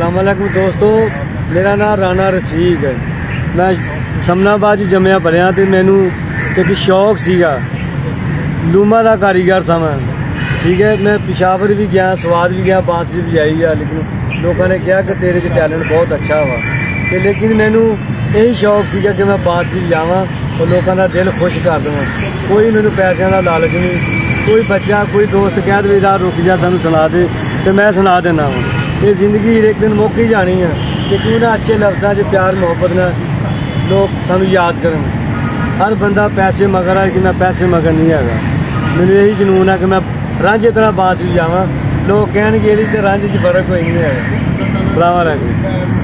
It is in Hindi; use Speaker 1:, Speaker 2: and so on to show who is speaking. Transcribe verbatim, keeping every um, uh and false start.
Speaker 1: अस्सलाम वालेकुम दोस्तों, मेरा नाम राना रफीक है। मैं शमनाबाद च जम्मिया पलिया तो मैनू एक शौक सीगा, लूमा का कारीगर था मैं। ठीक है, मैं पिशावर भी गया, स्वाद भी गया, बांसुरी भी आई है, लेकिन लोगों ने कहा कि तेरे च टैलेंट बहुत अच्छा वा। तो लेकिन मैनू यही शौक सीगा कि मैं बांसुरी जावा और लोगों का दिल खुश कर देवां। कोई मैनू पैसों का लालच नहीं। कोई बच्चा कोई दोस्त कह दे राह रुक जा सानू सुना दे तो मैं सुना देना वा। ये जिंदगी एक दिन मुक ही जानी है कि क्यों ना अच्छे लफ्ज़ों च प्यार मोहब्बत न लोग सानू याद करन। हर बंदा पैसे मगर है कि मैं पैसे मगर नहीं है। मैनू यही जनून है कि मैं रांझे तरह बांसुरी जावा, लोग कहणगे इहदे च रांझे च फर्क कोई नहीं है। अस्सलाम वालेकुम।